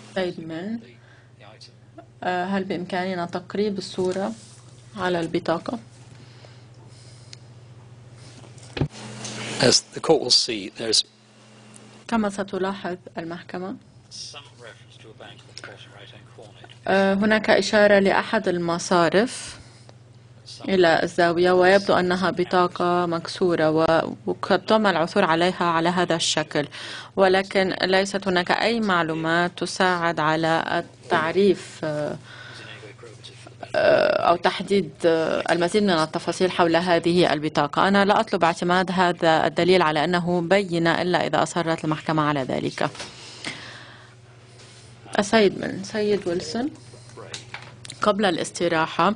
هل بإمكاننا تقريب الصورة على البطاقة؟ As the court will see, there's كما ستلاحظ المحكمة هناك إشارة لأحد المصارف إلى الزاوية، ويبدو أنها بطاقة مكسورة وقد تم العثور عليها على هذا الشكل، ولكن ليست هناك أي معلومات تساعد على التعريف أو تحديد المزيد من التفاصيل حول هذه البطاقة. أنا لا أطلب اعتماد هذا الدليل على أنه بينة إلا إذا أصرت المحكمة على ذلك. السيد من سيد ويلسون، قبل الاستراحة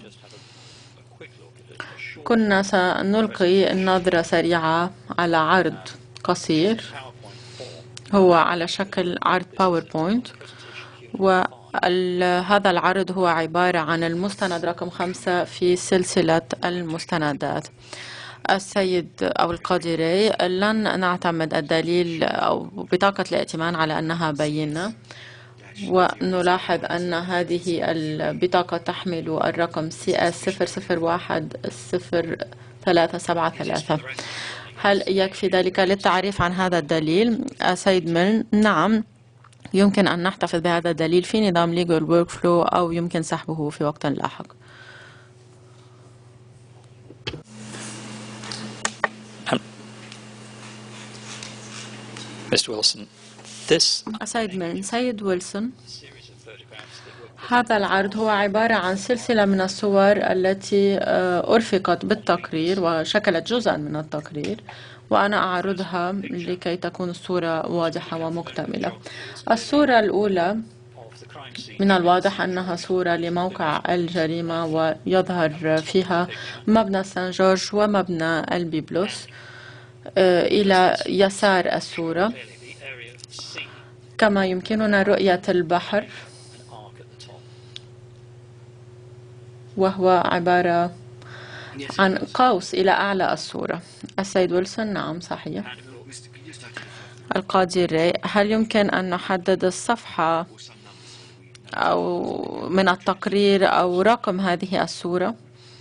كنا سنلقي نظرة سريعة على عرض قصير هو على شكل عرض باوربوينت، وهذا العرض هو عبارة عن المستند رقم خمسة في سلسلة المستندات. السيد أو القاضي لن نعتمد الدليل أو بطاقة الائتمان على أنها بينة، ونلاحظ أن هذه البطاقة تحمل الرقم سي اس صفر صفر واحد صفر ثلاثة سبعة ثلاثة. هل يكفي ذلك للتعريف عن هذا الدليل؟ سيد ميلن، نعم، يمكن أن نحتفظ بهذا الدليل في نظام Legal Workflow أو يمكن سحبه في وقت لاحق. Mister Wilson, this سيد ميلن، سيد ويلسون، هذا العرض هو عبارة عن سلسلة من الصور التي أرفقت بالتقرير وشكلت جزءا من التقرير، وأنا أعرضها لكي تكون الصورة واضحة ومكتملة. الصورة الأولى من الواضح أنها صورة لموقع الجريمة، ويظهر فيها مبنى سان جورج ومبنى البيبلوس إلى يسار الصورة، كما يمكننا رؤية البحر وهو عبارة عن قوس إلى أعلى الصورة. السيد ويلسون، نعم صحيح. القاضي ري، هل يمكن أن نحدد الصفحة أو من التقرير أو رقم هذه الصورة؟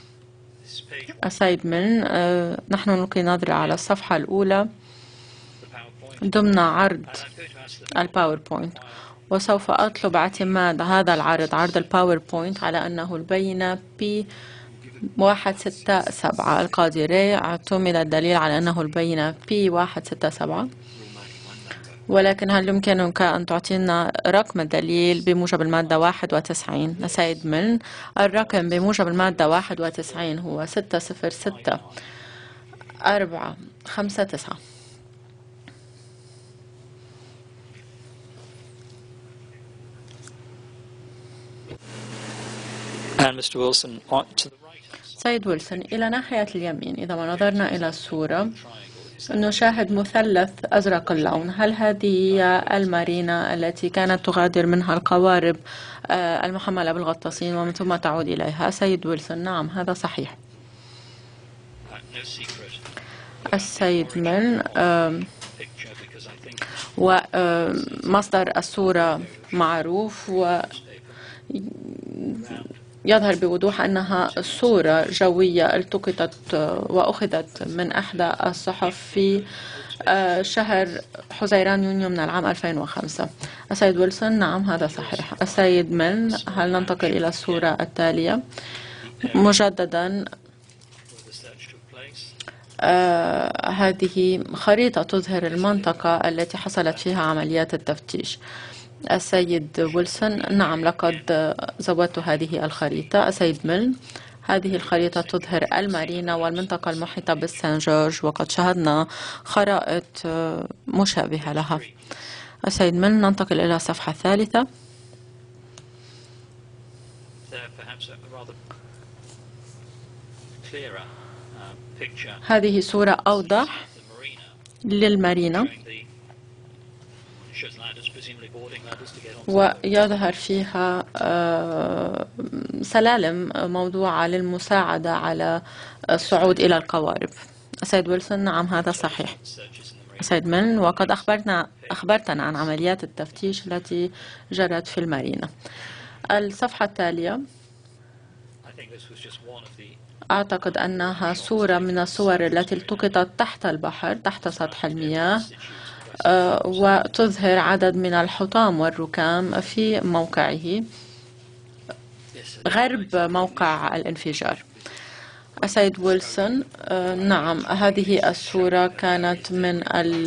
السيد من أه نحن نلقي نظرة على الصفحة الأولى ضمن عرض الباوربوينت، وسوف أطلب اعتماد هذا العرض عرض الباوربوينت على أنه البينة بي واحد ستة سبعة. القاضي ري اعتمد الدليل على أنه البينة بي واحد ستة سبعة، ولكن هل يمكنك أن تعطينا رقم الدليل بموجب المادة واحد وتسعين؟ السيد ميلن، الرقم بموجب المادة واحد وتسعين هو ستة صفر ستة أربعة خمسة تسعة. سيد ويلسون، إلى ناحية اليمين إذا ما نظرنا إلى الصورة نشاهد مثلث أزرق اللون. هل هذه هي المارينا التي كانت تغادر منها القوارب المحملة بالغطاسين ومن ثم تعود إليها؟ سيد ويلسون، نعم هذا صحيح. السيد من ومصدر الصورة معروف، و يظهر بوضوح أنها صورة جوية التقطت وأخذت من إحدى الصحف في شهر حزيران يونيو من العام ألفين وخمسة. السيد ويلسون، نعم هذا صحيح. السيد ميلن، هل ننتقل إلى الصورة التالية؟ مجددا آه هذه خريطة تظهر المنطقة التي حصلت فيها عمليات التفتيش. السيد ويلسون، نعم لقد زودت هذه الخريطة. السيد ميلن، هذه الخريطة تظهر المارينا والمنطقة المحيطة بالسان جورج، وقد شاهدنا خرائط مشابهة لها. السيد من ننتقل إلى الصفحة الثالثة. هذه صورة أوضح للمارينا، ويظهر فيها سلالم موضوعة للمساعدة على الصعود إلى القوارب. السيد ويلسون: نعم هذا صحيح. السيد من: وقد أخبرنا أخبرتنا عن عمليات التفتيش التي جرت في المارينا. الصفحة التالية أعتقد أنها صورة من الصور التي التقطت تحت البحر تحت سطح المياه، وتظهر عدد من الحطام والركام في موقعه غرب موقع الانفجار. السيد ويلسون: نعم هذه الصورة كانت من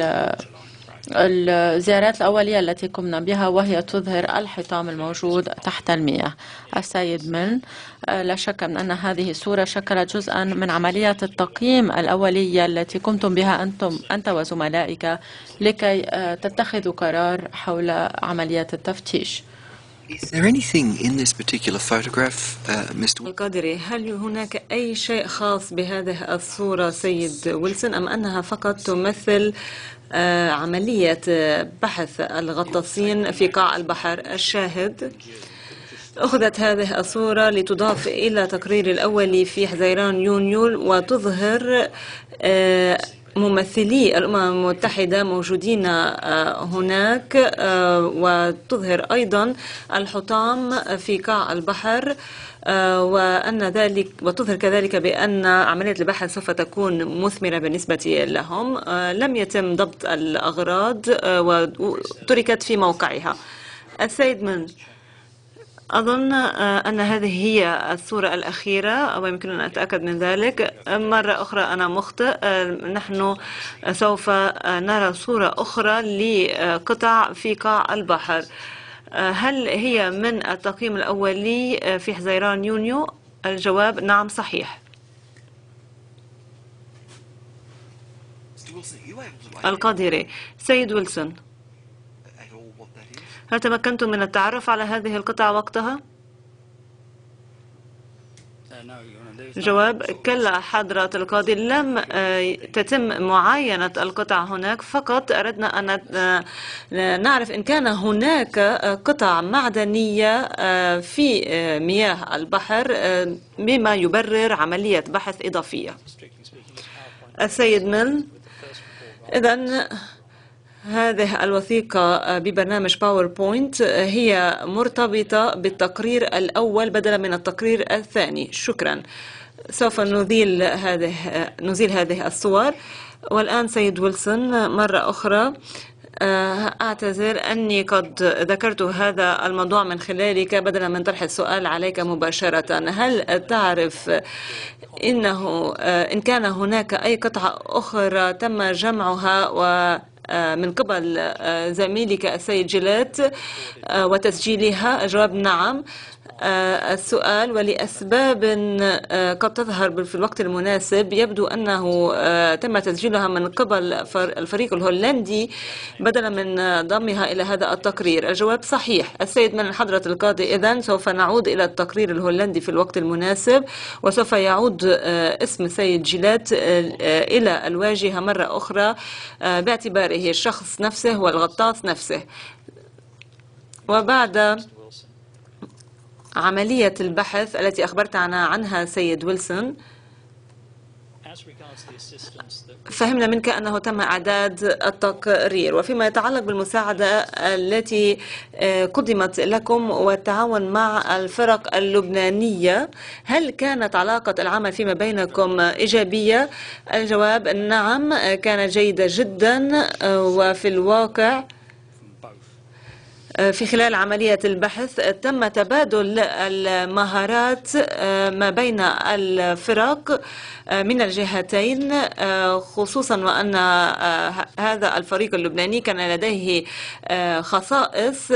الزيارات الأولية التي قمنا بها، وهي تظهر الحطام الموجود تحت المياه. السيد من: لا شك من أن هذه الصورة شكلت جزءا من عملية التقييم الأولية التي قمتم بها أنتم أنت وزملائك لكي تتخذوا قرار حول عمليات التفتيش. Is there anything in this particular photograph, uh, Mister القادري، هل هناك أي شيء خاص بهذه الصورة سيد ويلسون، أم أنها فقط تمثل آه عملية بحث الغطاسين في قاع البحر؟ الشاهد: أخذت هذه الصورة لتضاف إلى تقرير الأولي في حزيران يونيو، وتظهر آه ممثلي الأمم المتحدة موجودين هناك، وتظهر أيضا الحطام في قاع البحر، وأن ذلك وتظهر كذلك بأن عملية البحث سوف تكون مثمرة بالنسبة لهم. لم يتم ضبط الأغراض وتركت في موقعها. السيد من: أظن أن هذه هي الصورة الأخيرة، ويمكننا أن نتأكد من ذلك. مرة أخرى أنا مخطئ، نحن سوف نرى صورة أخرى لقطع في قاع البحر. هل هي من التقييم الأولي في حزيران يونيو؟ الجواب: نعم صحيح. القادري: سيد ويلسون، هل تمكنتم من التعرف على هذه القطع وقتها؟ جواب: كلا حضرة القاضي، لم تتم معاينة القطع هناك، فقط أردنا أن نعرف إن كان هناك قطع معدنية في مياه البحر بما يبرر عملية بحث إضافية. السيد ميل: إذن هذه الوثيقة ببرنامج باوربوينت هي مرتبطة بالتقرير الأول بدلا من التقرير الثاني. شكرا. سوف نزيل هذه نزيل هذه الصور. والآن سيد ويلسون، مرة أخرى أعتذر أني قد ذكرت هذا الموضوع من خلالك بدلا من طرح السؤال عليك مباشرة. هل تعرف إنه إن كان هناك أي قطعة أخرى تم جمعها و من قبل زميلك السيد جيلات وتسجيلها؟ الجواب: نعم. السؤال: ولأسباب قد تظهر في الوقت المناسب يبدو أنه تم تسجيلها من قبل الفريق الهولندي بدلا من ضمها إلى هذا التقرير. الجواب: صحيح. السيد من حضرة القاضي، إذن سوف نعود إلى التقرير الهولندي في الوقت المناسب، وسوف يعود اسم سيد جيلات إلى الواجهة مرة أخرى باعتباره الشخص نفسه والغطاس نفسه. وبعد عملية البحث التي أخبرتنا عنها سيد ويلسون، فهمنا منك أنه تم إعداد التقرير. وفيما يتعلق بالمساعدة التي قدمت لكم والتعاون مع الفرق اللبنانية، هل كانت علاقة العمل فيما بينكم إيجابية؟ الجواب: نعم، كانت جيدة جدا. وفي الواقع في خلال عملية البحث تم تبادل المهارات ما بين الفرق من الجهتين، خصوصا وأن هذا الفريق اللبناني كان لديه خصائص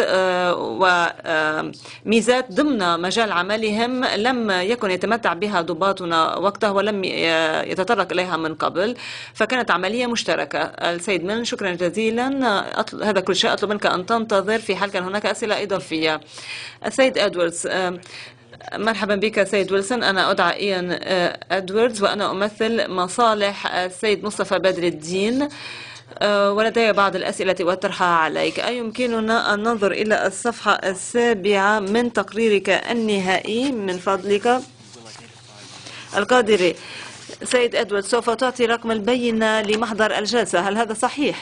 وميزات ضمن مجال عملهم لم يكن يتمتع بها ضباطنا وقته ولم يتطرق إليها من قبل، فكانت عملية مشتركة. السيد من شكرا جزيلا. هذا كل شيء. أطلب منك أن تنتظر في حال كان هناك أسئلة إضافية. السيد أدواردز. مرحبا بك سيد ويلسون. أنا أدعى إيان أدواردز وأنا أمثل مصالح السيد مصطفى بدر الدين، ولدي بعض الأسئلة وأطرحها عليك. أيمكننا أن ننظر إلى الصفحة السابعة من تقريرك النهائي من فضلك؟ القادري. سيد أدواردز، سوف تعطي رقم البينة لمحضر الجلسة، هل هذا صحيح؟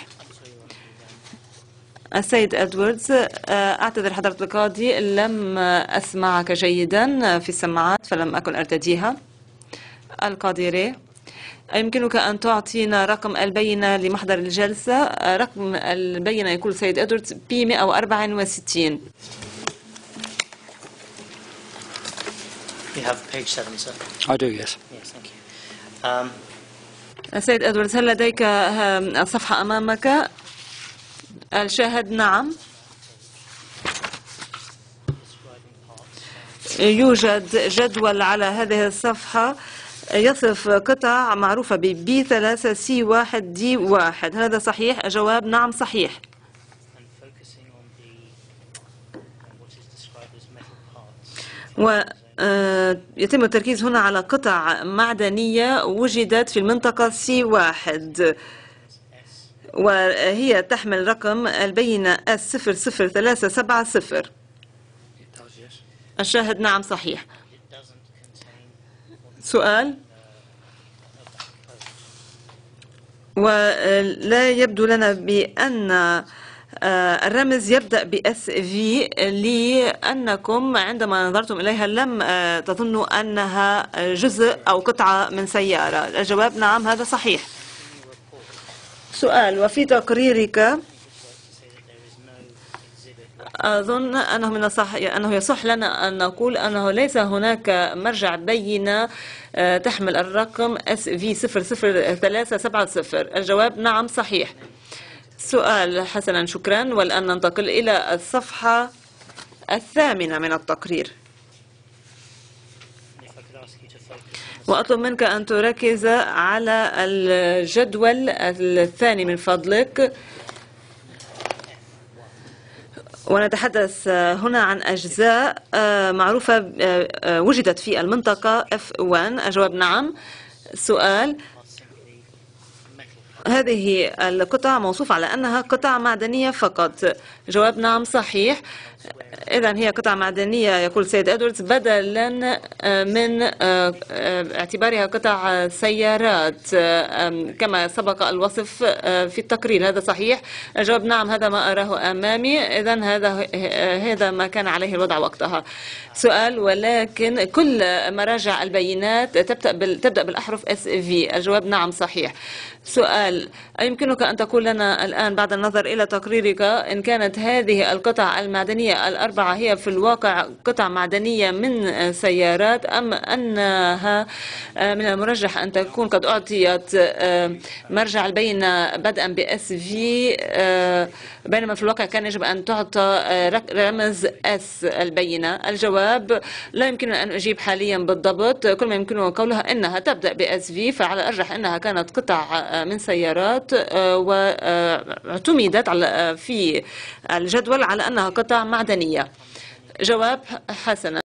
السيد أدواردز. أعتذر حضرة القاضي، لم أسمعك جيدا في السماعات فلم أكن أرتديها. القادري. أيمكنك أن تعطينا رقم البينة لمحضر الجلسة؟ رقم البينة يقول سيد أدواردز بي مئة وأربعة وستين. You have page seven, sir. I do, yes. Yes, thank you. Um, السيد أدواردز، هل لديك الصفحة أمامك؟ الشاهد نعم. يوجد جدول على هذه الصفحة يصف قطع معروفة ب بي ثلاثة سي واحد دي واحد، هذا صحيح؟ الجواب نعم صحيح. ويتم التركيز هنا على قطع معدنية وجدت في المنطقة سي واحد، وهي تحمل رقم البينة اس صفر صفر ثلاثة سبعة صفر. الشاهد نعم صحيح. سؤال. ولا يبدو لنا بأن الرمز يبدأ ب إس في لأنكم عندما نظرتم إليها لم تظنوا أنها جزء أو قطعة من سيارة. الجواب نعم هذا صحيح. سؤال. وفي تقريرك أظن أنه من الصح أنه يصح لنا أن نقول أنه ليس هناك مرجع بينة تحمل الرقم إس في صفر صفر ثلاثة سبعة صفر. الجواب نعم صحيح. سؤال. حسنا شكرا. والآن ننتقل إلى الصفحة الثامنة من التقرير، وأطلب منك أن تركز على الجدول الثاني من فضلك. ونتحدث هنا عن أجزاء معروفة وجدت في المنطقة إف واحد. الجواب نعم. سؤال. هذه القطع موصوفة على أنها قطع معدنية فقط. جواب نعم صحيح. إذن هي قطع معدنية يقول سيد أدواردز بدلا من اعتبارها قطع سيارات كما سبق الوصف في التقرير، هذا صحيح؟ الجواب نعم هذا ما أراه أمامي. إذن هذا هذا ما كان عليه الوضع وقتها. سؤال. ولكن كل مراجع البيانات تبدأ تبدأ بالأحرف إس في. الجواب نعم صحيح. سؤال. أيمكنك أن تقول لنا الآن بعد النظر إلى تقريرك إن كانت هذه القطع المعدنية الأربعة هي في الواقع قطع معدنية من سيارات أم أنها من المرجح أن تكون قد أعطيت مرجع البينة بدءا ب إس في بينما في الواقع كان يجب أن تعطى رمز اس البينة؟ الجواب لا يمكننا أن أجيب حاليا بالضبط، كل ما يمكنه قولها أنها تبدأ ب إس في، فعلى الأرجح أنها كانت قطع من سيارات واعتمدت على في الجدول على أنها قطع معدنية. جواب. حسنا.